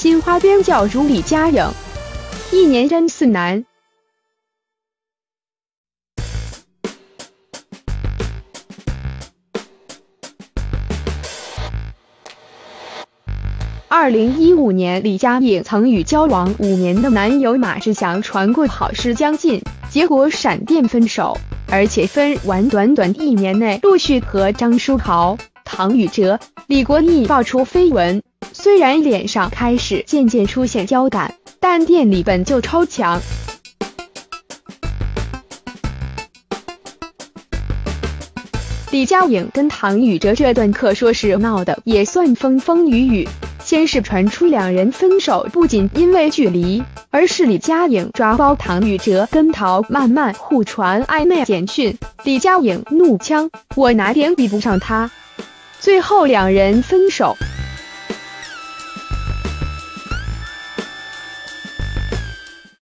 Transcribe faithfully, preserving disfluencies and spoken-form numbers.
新花边教主李佳颖，一年真是难。二零一五年，李佳颖曾与交往五年的男友马志祥传过好事将近，结果闪电分手，而且分完短短一年内陆续和张书豪、唐禹哲、李国毅爆出绯闻。虽然脸上开始渐渐出现胶感，但电力本就超强。李佳颖跟唐禹哲这段可说是闹得也算风风雨雨。先是传出两人分手不仅因为距离，而是李佳颖抓包唐禹哲跟陶曼曼互传暧昧简讯，李佳颖怒呛：“我哪点比不上他？”最后两人分手。